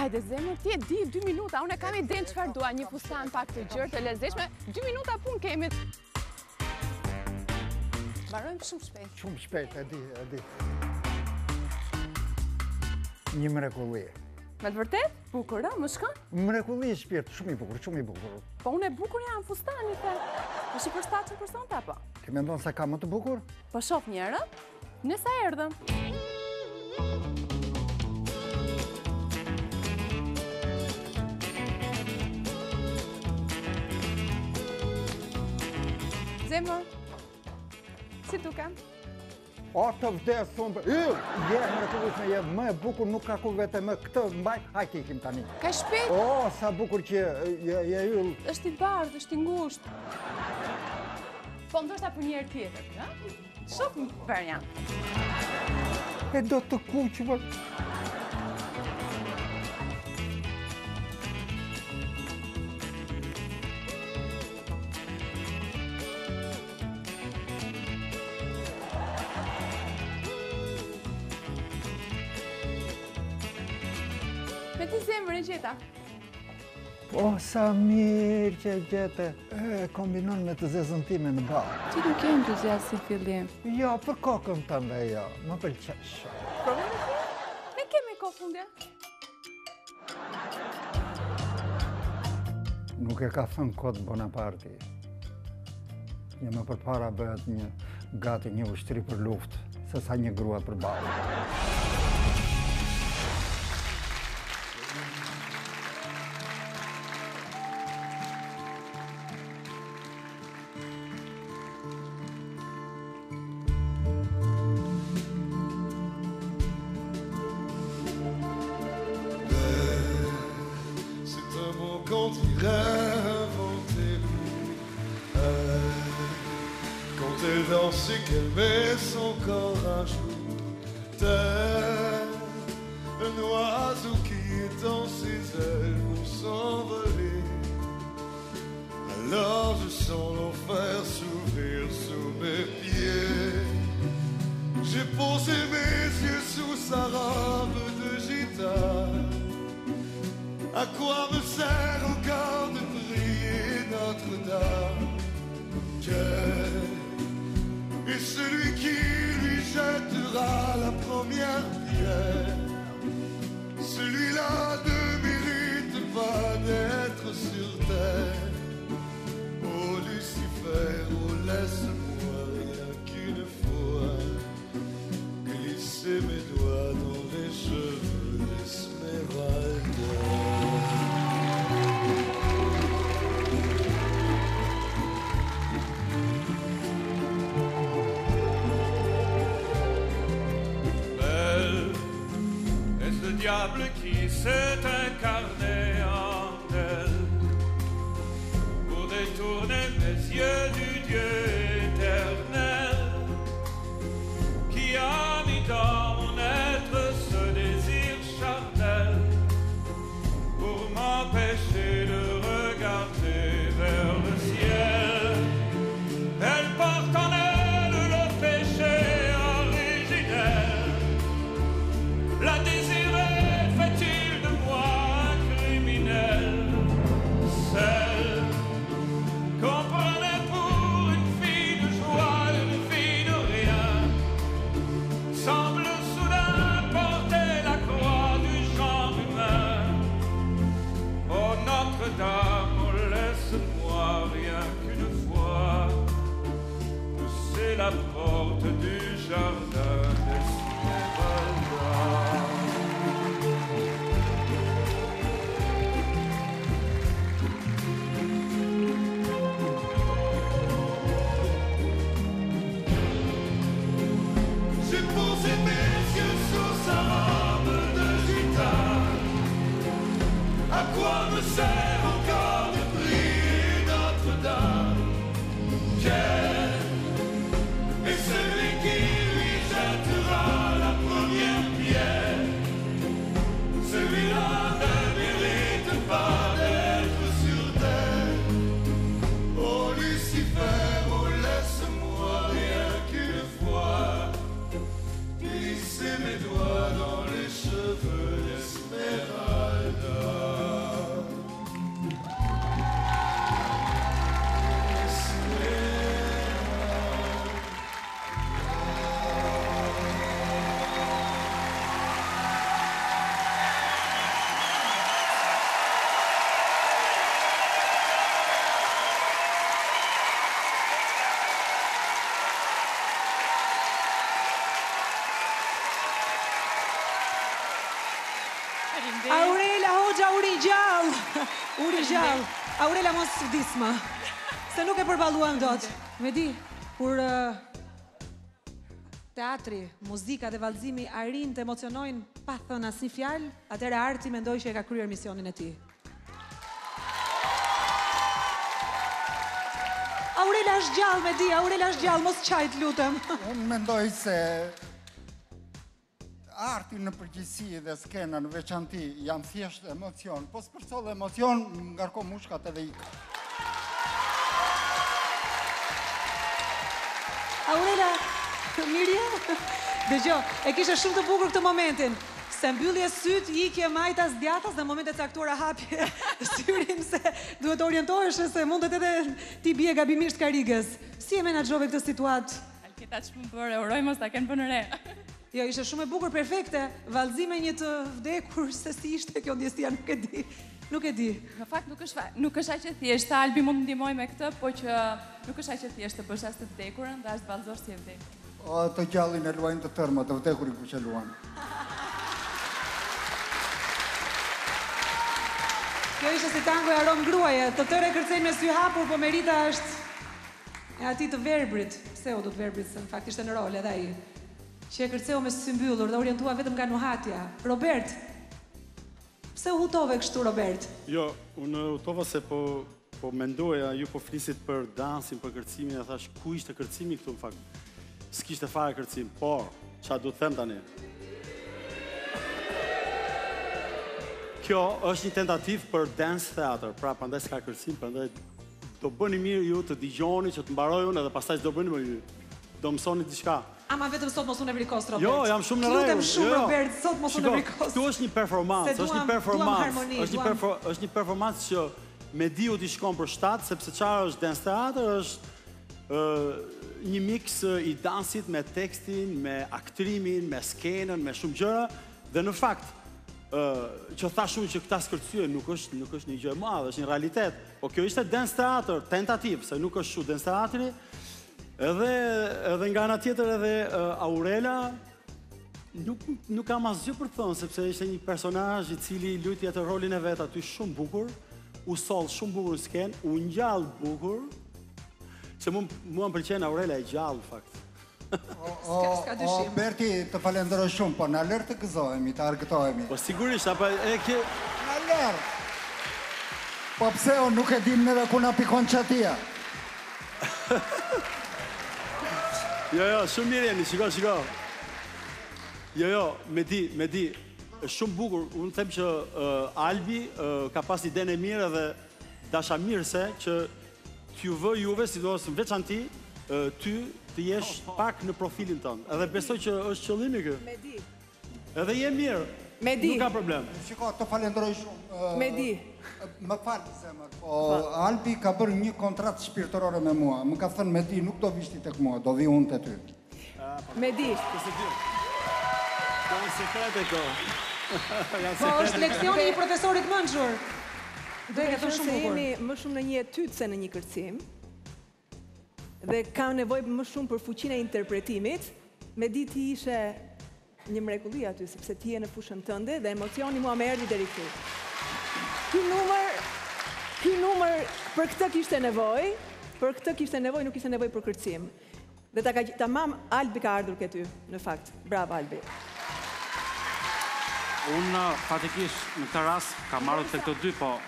Hajde zemër, ti e di 2 minuta, unë e kam idenë çfarë dua, një fustan pak të gjerë, të lezetshme, 2 minuta punë kemi. Mbarojmë shumë shpejt. Shumë shpejt, e di. Një mrekulli. Me të vërtet? Bukur, më shkon? Mrekulli i shpirt, shumë i bukur. Po unë e bukur jam fustani, the. Është i përshtatshëm për sonte apo? Ke mendon se ka më të bukur? Po shoh një herë, nësa erdhëm. Zemër, si dukem? O, të vdes, thonë, mrekullisme, je më e bukur, nuk ka ku vete më këtë mbaj, hajtë ikim tani. Ka shpejt? O, sa bukur që je yll. Është i bardhë, është i ngushtë. Po ndoshta për një herë tjetër, ha? Shoh një variant. E do të kuqë, Me ti zemër e gjeta. O, sa mirë që gjete. E kombinon me të zezën time në balë. Ti nuk je entuziast si fillim. Jo, për kokën tënde, jo. Më pëlqesh. Problemi ti? Ne kemi kohë fundja. Nuk e ka thënë kod Bonaparte. Një më përpara bëhet gati një ushtri për luftë, se sa një grua për balë. Quand il inventait quand elle dansait, qu'elle met son corps à genoux, tel un oiseau qui étend ses ailes pour s'envoler. Alors je sens l'enfer s'ouvrir sous mes pieds. J'ai posé mes yeux sous sa robe de gitane. À quoi me sert encore de prier Notre-Dame? Quel est celui qui lui jettera la première pierre? Celui-là ne mérite pas d'être sur terre. Oh Lucifer, oh laisse-moi rien qu'une fois glisser mes doigts dans les cheveux d'Esmeralda. Diable qui s'est incarné en elle pour détourner mes yeux du Dieu éternel qui a mis dans mon être ce désir charnel pour m'empêcher de regarder vers le ciel. Elle porte en elle le péché originel, la désirée. Fait-il de moi un criminel? Celle qu'on prenait pour une fille de joie, une fille de rien, semble soudain porter la croix du genre humain. Oh Notre-Dame, oh laisse-moi rien qu'une fois pousser la porte du jardin d'Esmeralda. Posé mes yeux sous sa robe de gitane. À quoi me sert encore de prier Notre-Dame? Quel est celui qui lui jettera Uri gjallë. Aurela mos vdisma. Se nuk e përballuam dot. Me di, kur teatri, muzika dhe vallëzimi arrin të emocionojnë pa thënë asnjë fjalë, atëherë arti mendoj që e ka kryer misionin e tij. Aurela është gjallë, me di, Aurela është gjallë, mos qajt, lutem. Unë mendoj se arti në përgjithësi dhe skena në veçanti janë thjesht emocion, po s'përcoll emocion, ngarko mushkat edhe ik. Aurela, Mirja, dëgjoj, e kishe shumë të bukur këtë momentin. Se mbyllje syt, ikje majtas djathtas dhe në momentet caktuara hapje syrin se duhet të orientohesh se mundet edhe ti bie gabimisht karrigës. Si e menaxhove këtë situatë? Alketa ç'më bërë, uroj mos ta kenë vënë re. Jo, ishte shumë e bukur, perfekte. Vallëzime një të vdekur, se si ishte kjo ndjesia, nuk e di. Nuk e di. Në fakt nuk është aq e thjeshtë, Albi mund të ndihmoj me këtë, po që nuk është aq e thjeshtë të bësh as të vdekurën dhe as të vallëzosh si e vdekur. O, të gjallin e luajnë të tërma, të vdekurin ku që luan. Kjo ishte si tango e arom gruaje, të tërë e kërcejnë me sy hapur, po Merita është e ati të verbrit. Pse u do të verbrit, se në fakt ishte në rol edhe ai. Që e kërceu me sy mbyllur dhe orientua vetëm nga nuhatja. Robert, pse u hutove kështu, Robert? Jo, unë hutova se po mendoja, ju po flisit për dansin, për kërcimin, e thash, ku ishte kërcimi këtu në fakt? S'kishte fare kërcim, por, qa du të them tani? Kjo është një tentativ për dance theater, pra prandaj s'ka kërcim, prandaj do bëni mirë ju të digjoni që të mbaroj unë edhe pastaj do bëni më ju. Do mësoni diçka. Ama vetëm sot mos unë e vrikos, Robert. Jo, jam shumë në rregull. Lutem shumë, Robert, sot mos unë e vrikos. Këtu është një performancë, është një performancë që me diu t'i shkon për 7, sepse çfarë është dance theater, është një mix i dansit me tekstin, me aktrimin, me skenën, me shumë gjëra, dhe në fakt që thash unë që këta skërcye nuk është një gjë e madhe, është një realitet. Po kjo ishte dance theater, tentativ, se nuk është shumë dance teatri, edhe nga ana tjetër edhe Aurela nuk kam asgjë për të thënë, sepse ishte një personazh i cili luajti atë rolin e vet aty shumë bukur, u soll shumë bukur në skenë, u ngjall bukur, se mua më pëlqen Aurela e gjallë, në fakt. S'ka dyshim. O, Berti, të falenderoj shumë, po në lërë të gëzohemi, të argëtohemi. Po sigurisht, apo e ke... Në lërë! Po pse o nuk e dim neve ku na pikon qatia? Jo, shumë mirë jeni, shiko. Jo, me di, është shumë bukur. Unë them që Albi ka pas idenë e mirë edhe dasha mirëse që t'ju vë juve, sidomos në veçanti, ty të jesh pak në profilin tënë. Edhe besoj që është qëllimi kë. Me di. Edhe je mirë. Me di. Nuk ka problem. Shiko, të falenderoj shumë. Me di. Më falë, zemër. Albi ka bërë një kontratë shpirtërore me mua. Më ka thënë me di, nuk do vishti tek mua, do vi unë të ty. Me di. Ka një sekret e ko. Po është leksioni i profesorit Mënxhur. Dhe e thënë shumë bukur. Jemi më shumë në një etyt se në një kërcim. Dhe kam nevojë më shumë për fuqinë e interpretimit. Me di ti ishe një mrekulli aty, sepse ti je në fushën tënde dhe emocioni mua më erdhi deri këtu. Ky numër për këtë kishte nevojë, nuk kishte nevojë për kërcim. Dhe tamam Albi ka ardhur ke ty, në fakt. Bravo Albi. Unë fatikisht në këtë rast kam marrë të këto dy, po...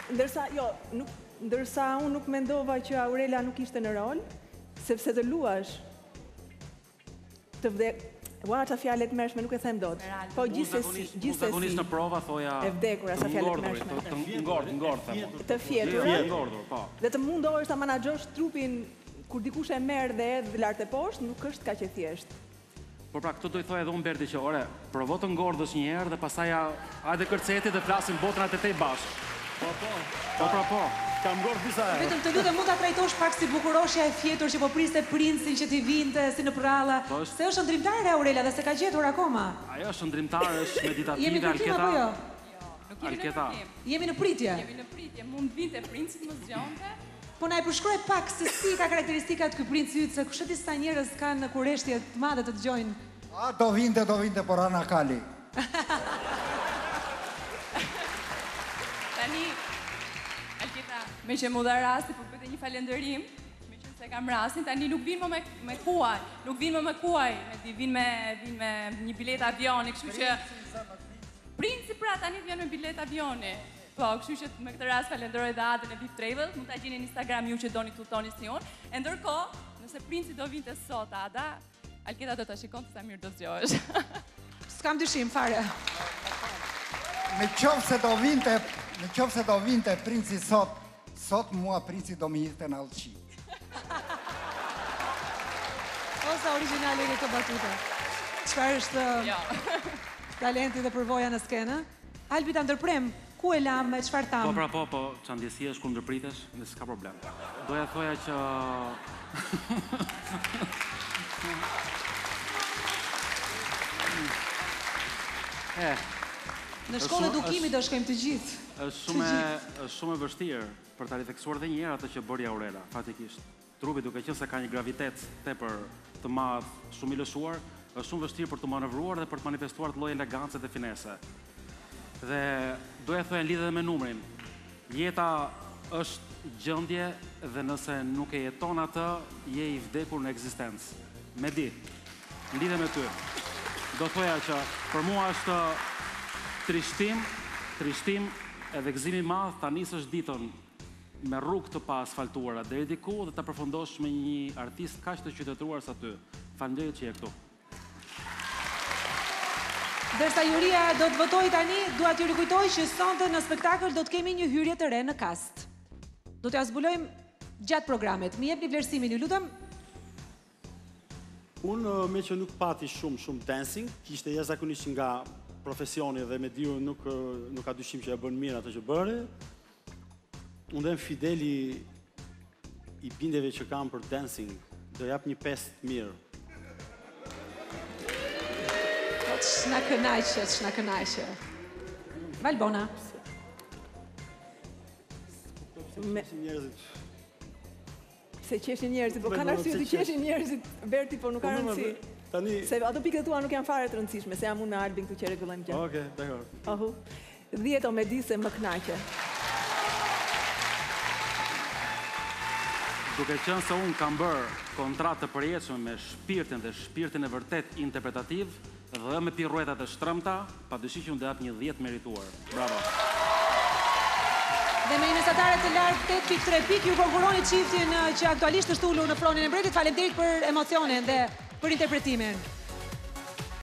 Ndërsa unë nuk mendova që Aurela nuk ishte në rol, sepse të luash, të vdek... Ua, qa fjallet mërshme nuk e them dot. Po gjithsesi... Zakonisht në prova, thoja... E vdekur, asa fjallet mërshme. Të ngordh, them. Të fjetur. Të ngordur, po. Dhe të mundohesh ta menaxhosh trupin kur dikush e merr dhe edh lart e poshtë, nuk është kaq e thjeshtë. Por pra, këtë do i thoj edhe unë Berti që, ore, provo të ngordhësh një herë dhe pastaj hajde kërceti dhe flasim botrat e tej bashkë. Po. Kam ngordh disa herë. Vetëm të lutem mund ta trajtosh pak si bukuroshja e fjetur që po priste princin që t'i vinte si në prralla. Se është ndrimtare Aurela dhe se ka gjetur akoma. Ajo është ndrimtare, është meditative, Jemi në pritje apo jo? Nuk jemi në pritje. Jemi në pritje. Jemi në pritje, mund vinte princit më zgjonte. Po na e përshkruaj pak se si ka karakteristikat ky princi yt, se kush e di sa njerëz kanë kurreshtje të madhe të dëgjojnë. A, do vinte, por ana kali. Tani, me që mu dha rasti, po bëte një falëndërim, me që se kam rastin, tani nuk vinë më me kuaj, nuk vinë më me kuaj, vinë me një bilet avioni, kështu që... Princi pra tani vjen me bilet avioni. Po, kështu që me këtë rast falenderoj dhe Adën e Bip Travel, mund ta gjeni në Instagram ju që doni të udhtoni si unë. E ndërkohë, nëse Princi do vinte sot, Ada, Alketa do ta shikonte sa mirë do zgjohesh. S'kam dyshim fare. Me qoftë se do vinte Princi sot mua Princi do më jiste në Allçi. Osa originale këtë batuta. Çfarë është talenti dhe përvoja në skenë? Albi ta ndërprem, ku e lam, me çfarë tam? Po, që ndjesia është ku ndërpritesh, dhe s'ka problem. Doja thoja që... Në shkollë edukimi do shkojmë të gjithë. Është shumë e vështirë për ta rifleksuar edhe një herë atë që bëri Aurela, fatikisht. Trupi duke qenë se ka një gravitet tepër të madh, shumë i lëshuar, është shumë vështirë për të manevruar dhe për të manifestuar të lloj elegance dhe finese. Dhe doja thoya lidhe me numrin. Jeta është gjendje dhe nëse nuk e jeton atë, je i vdekur në ekzistencë. Me di, lidhe me ty. Do thoya që për mua është trishtim edhe gëzim i madh ta nisësh ditën me rrugë të pa asfaltuara deri diku dhe ta përfundosh me një artist kaq të qytetëruar sa ty. Faleminderit që je këtu. Dërsa juria do të votoj tani, dua t'ju rikujtoj që sonte në spektakël do të kemi një hyrje të re në kast. Do t'ja zbulojmë gjatë programit. Mi jepni vlerësimin, ju lutem. Unë me që nuk pati shumë dancing, kishte jashtëzakonisht nga profesioni dhe me diu nuk ka dyshim që ja bën mirë atë që bëri. Unë dhe Fideli i bindjeve që kam për dancing, do jap një 5 mirë. S'na kënaqe. Valbona. Se qeshin njerëzit, po kanë arsye të qeshin njerëzit, Berti, po nuk ka rëndësi. Se ato pikët tua nuk janë fare të rëndësishme, se jam unë në Albin këtu që rregullojmë gjë. Okej, dakor. 10 me di se më kënaqe. Duke qenë se unë kam bërë kontratë të përjetshme me shpirtin e vërtet interpretativ dhe me piruetat e shtrëmta, padyshim që unë do jap një 10 merituar. Bravo. Dhe me një mesatare të lartë 8.3 pikë, ju konkuroni çiftin që aktualisht është ulur në fronin e mbretit. Faleminderit për emocionin dhe për interpretimin.